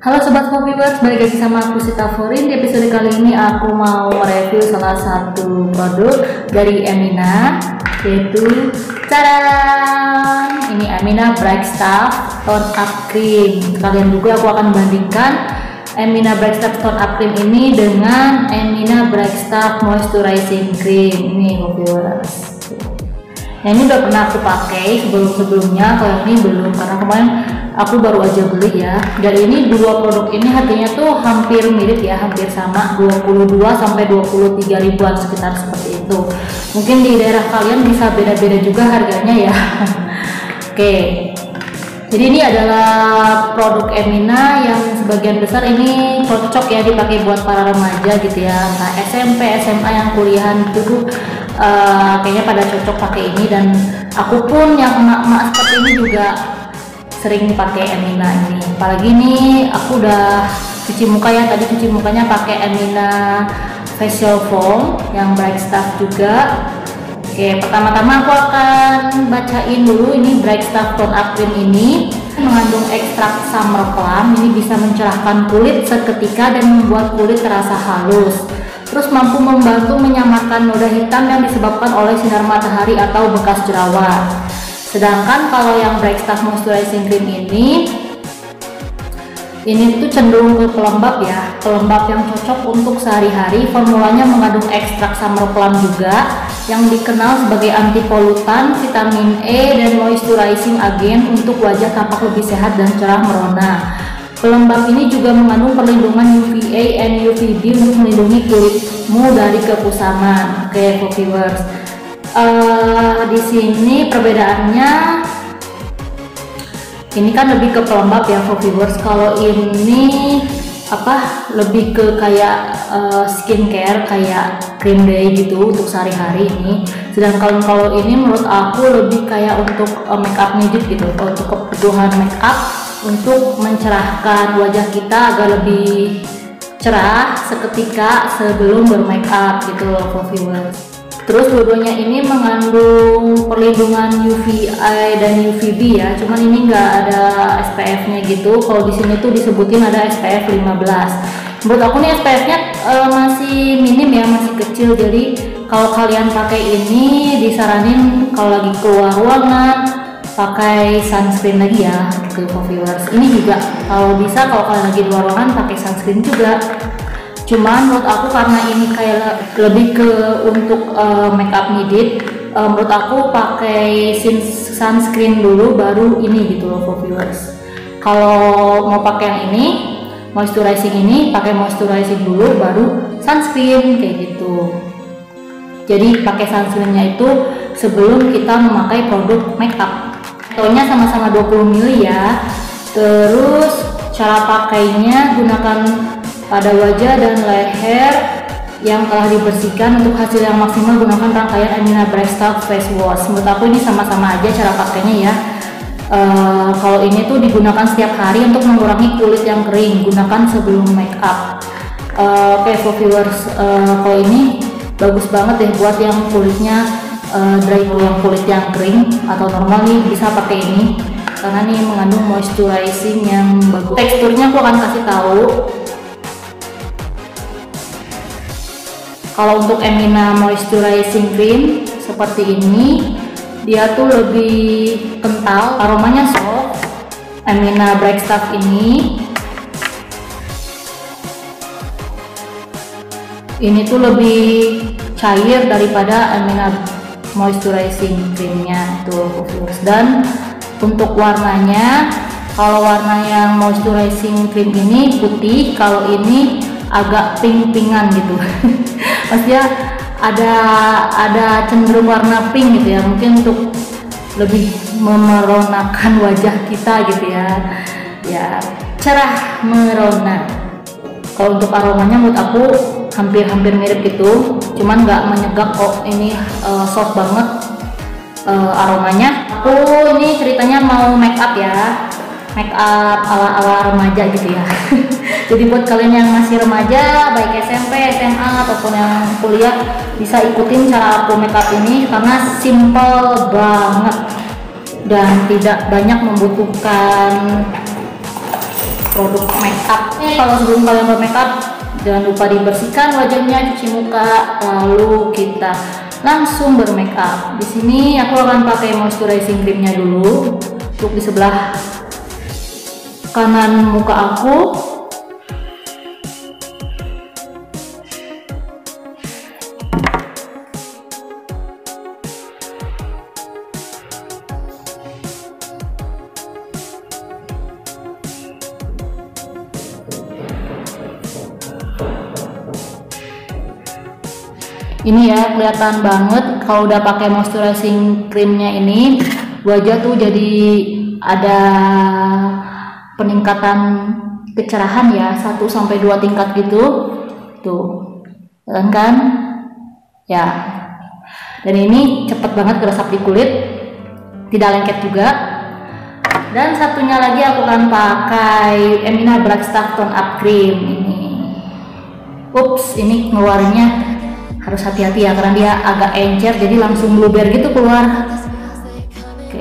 Halo Sobat Copywars, balik lagi sama aku Sita Forin. Di episode kali ini aku mau mereview salah satu produk dari Emina, yaitu ini Emina Bright Stuff Tone Up Cream. Kalian juga aku akan bandingkan Emina Bright Stuff Tone Up Cream ini dengan Emina Bright Stuff Moisturizing Cream. Ini Copywars. Nah, ini udah pernah aku pakai sebelumnya, kalau ini belum, karena kemarin aku baru aja beli ya. Dan ini dua produk ini harganya tuh hampir mirip ya, hampir sama, 22 sampai 23 ribuan sekitar seperti itu. Mungkin di daerah kalian bisa beda-beda juga harganya ya. Oke. Jadi ini adalah produk Emina yang sebagian besar ini cocok ya dipakai buat para remaja gitu ya, entah SMP, SMA yang kuliahan itu kayaknya pada cocok pakai ini. Dan aku pun yang emak-emak seperti ini juga sering pakai Emina ini. Apalagi ini aku udah cuci muka ya, tadi cuci mukanya pakai Emina Facial Foam yang Bright Stuff juga. Oke, pertama-tama aku akan bacain dulu ini Bright Stuff Tone Up Cream ini mengandung ekstrak summer plum. Ini bisa mencerahkan kulit seketika dan membuat kulit terasa halus. Terus mampu membantu menyamarkan noda hitam yang disebabkan oleh sinar matahari atau bekas jerawat. Sedangkan kalau yang Bright Stuff Moisturizing Cream ini tuh cenderung ke pelembab ya, pelembab yang cocok untuk sehari-hari. Formulanya mengandung ekstrak summer plum juga yang dikenal sebagai anti polutan, vitamin E, dan moisturizing agent untuk wajah tampak lebih sehat dan cerah merona. Pelembab ini juga mengandung perlindungan UVA and UVB untuk melindungi kulitmu dari kekusaman. Oke, Copywars. Di sini perbedaannya, ini kan lebih ke pelembab ya, Copywars. Kalau ini lebih ke kayak skincare, kayak cream day gitu untuk sehari-hari ini. Sedangkan kalau ini menurut aku lebih kayak untuk makeup needed gitu, untuk kebutuhan makeup untuk mencerahkan wajah kita agar lebih cerah seketika sebelum bermakeup gitu loh, Copywars. Terus dua-duanya ini mengandung perlindungan UVA dan UVB ya, cuman ini nggak ada SPF-nya gitu. Kalau di sini tuh disebutin ada SPF 15. Menurut aku nih SPF-nya masih minim ya, masih kecil. Jadi kalau kalian pakai ini disaranin kalau lagi keluar ruangan pakai sunscreen lagi ya, gitu Copywars. Ini juga kalau bisa kalau kalian lagi di luar ruangan pakai sunscreen juga. Cuman menurut aku karena ini kayak lebih ke untuk makeup needed, menurut aku pakai sunscreen dulu baru ini gitu loh, Copywars. Kalau mau pakai yang ini moisturizing ini, pakai moisturizing dulu baru sunscreen kayak gitu. Jadi pakai sunscreennya itu sebelum kita memakai produk makeup. Tonya sama-sama 20 ml ya. Terus cara pakainya gunakan pada wajah dan leher yang telah dibersihkan. Untuk hasil yang maksimal gunakan rangkaian Emina Bright Stuff Face Wash. Menurut aku ini sama-sama aja cara pakainya ya. Kalau ini tuh digunakan setiap hari untuk mengurangi kulit yang kering, gunakan sebelum make up. Oke, Copywars, kalau ini bagus banget deh buat yang kulitnya dry, yang kulit yang kering atau normal nih bisa pakai ini karena nih mengandung moisturizing yang bagus. Teksturnya aku akan kasih tahu. Kalau untuk Emina Moisturizing Cream seperti ini, dia tuh lebih kental, aromanya soft. Emina Bright Stuff ini tuh lebih cair daripada Emina Moisturizing Creamnya tuh. Dan untuk warnanya, kalau warna yang Moisturizing Cream ini putih, kalau ini agak pink-pinkan gitu. Maksudnya ada cenderung warna pink gitu ya, mungkin untuk lebih memeronakan wajah kita gitu ya, cerah merona. Kalau untuk aromanya menurut aku hampir mirip gitu, cuman nggak menyegak kok. Ini soft banget aromanya. Aku ini ceritanya mau make up ya, make up ala remaja gitu ya. Jadi buat kalian yang masih remaja, baik SMP, SMA ataupun yang kuliah, bisa ikutin cara aku make up ini karena simple banget dan tidak banyak membutuhkan produk makeup. Kalau sebelum kalian bermakeup, jangan lupa dibersihkan wajahnya, cuci muka, lalu kita langsung bermakeup. Di sini aku akan pakai moisturizing creamnya dulu untuk di sebelah kanan muka aku. Ini ya, kelihatan banget kalau udah pakai moisturizing creamnya ini, wajah tuh jadi ada peningkatan kecerahan ya, 1-2 tingkat gitu. Tuh, kan? Ya. Dan ini cepet banget meresap di kulit, tidak lengket juga. Dan satunya lagi aku akan pakai Emina Black Stuff Tone Up Cream ini. Ups, ini ngeluarinnya harus hati-hati ya, karena dia agak encer, jadi langsung luber gitu keluar. Oke.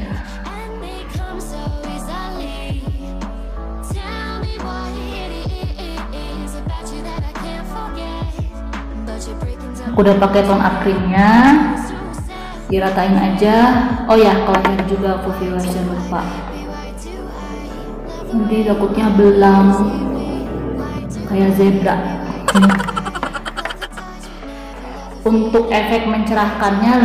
Aku udah pakai tone up creamnya, diratain aja. Oh ya, kalau ini juga full viewers jangan lupa, nanti takutnya belang kayak zebra. Untuk efek mencerahkannya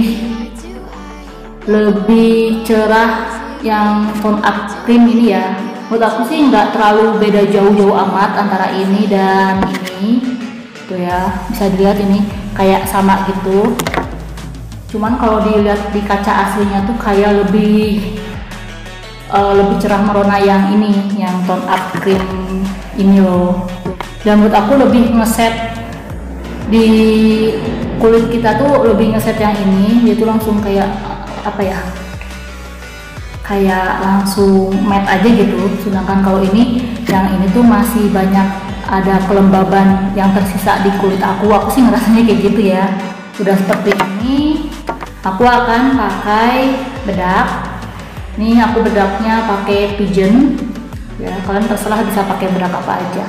lebih cerah yang tone up cream ini ya. Menurut aku sih nggak terlalu beda jauh-jauh amat antara ini dan ini. Tuh ya, bisa dilihat ini kayak sama gitu. Cuman kalau dilihat di kaca aslinya tuh kayak lebih cerah merona yang ini, yang tone up cream ini loh. Dan menurut aku lebih ngeset di kulit kita tuh, lebih ngeset yang ini, yaitu langsung kayak apa ya, kayak langsung matte aja gitu. Sedangkan kalau ini, yang ini tuh masih banyak ada kelembaban yang tersisa di kulit aku sih ngerasanya kayak gitu ya. Udah seperti ini, aku akan pakai bedak. Nih aku bedaknya pakai Pigeon ya, kalian terserah bisa pakai bedak apa aja.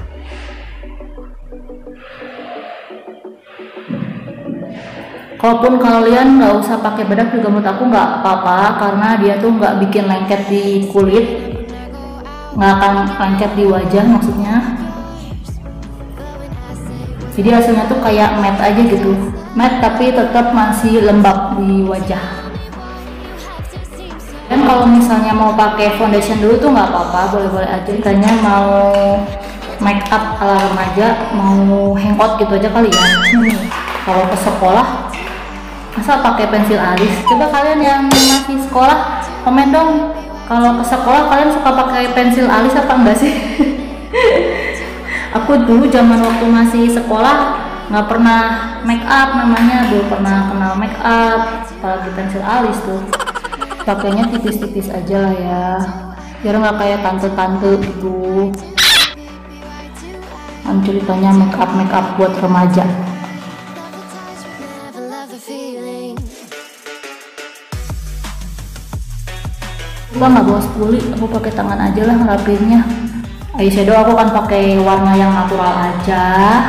Kalaupun kalian nggak usah pakai bedak juga menurut aku nggak apa-apa, karena dia tuh nggak bikin lengket di kulit, nggak akan lengket di wajah maksudnya. Jadi hasilnya tuh kayak matte aja gitu, matte tapi tetap masih lembab di wajah. Dan kalau misalnya mau pakai foundation dulu tuh nggak apa-apa, boleh-boleh aja. Katanya mau make up ala remaja, mau hangout gitu aja kali ya. Kalau ke sekolah masa pakai pensil alis? Coba kalian yang masih sekolah komen dong, kalau ke sekolah kalian suka pakai pensil alis apa enggak sih? Aku dulu zaman waktu masih sekolah nggak pernah make up, namanya belum pernah kenal make up, apalagi pensil alis tuh. Pakainya tipis-tipis aja lah ya, biar nggak kayak tante-tante gitu. Kan ceritanya make up buat remaja. Aku nggak bawa spuli, aku pakai tangan aja lah ngerapinnya. Eyeshadow aku kan pakai warna yang natural aja.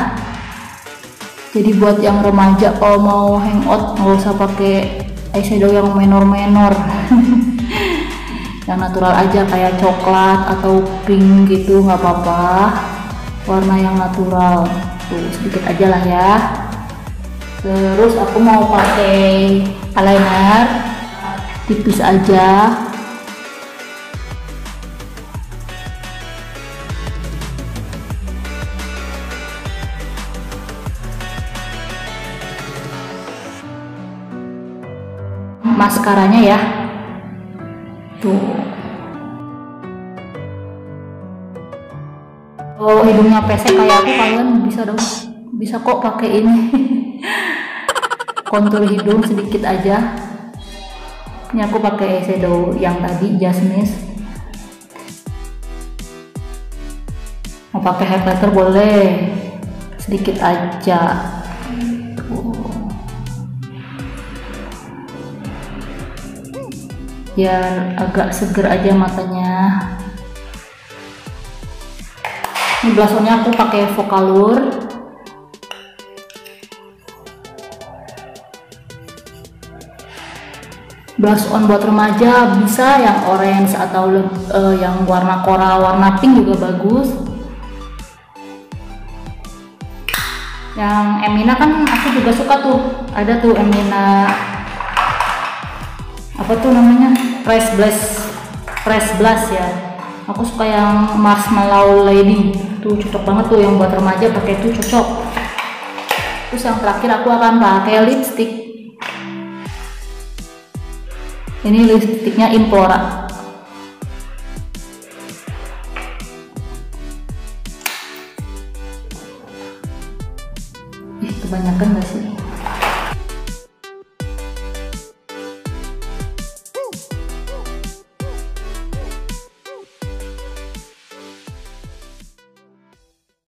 Jadi buat yang remaja kalau mau hangout nggak usah pakai eyeshadow yang menor-menor. Yang natural aja kayak coklat atau pink gitu nggak apa-apa. Warna yang natural tuh sedikit aja lah ya. Terus aku mau pakai eyeliner tipis aja. Maskaranya ya, tuh. Kalau hidungnya pesek kayak aku, kalian bisa kok pakai ini. Kontur hidung sedikit aja. Ini aku pakai eyeshadow yang tadi, Jasmine. Mau pakai highlighter boleh, sedikit aja. Biar agak seger aja matanya. Ini blush onnya aku pakai Vocalour. Blush on buat remaja bisa yang orange atau yang warna coral, warna pink juga bagus. Yang Emina kan aku juga suka tuh, ada tuh Emina apa tuh namanya, Fresh Blush ya. Aku suka yang Marshmallow Lady tuh, cocok banget tuh yang buat remaja, pakai itu cocok. Terus yang terakhir aku akan pakai lipstick. Ini lipstiknya Implora. Ih, kebanyakan gak sih?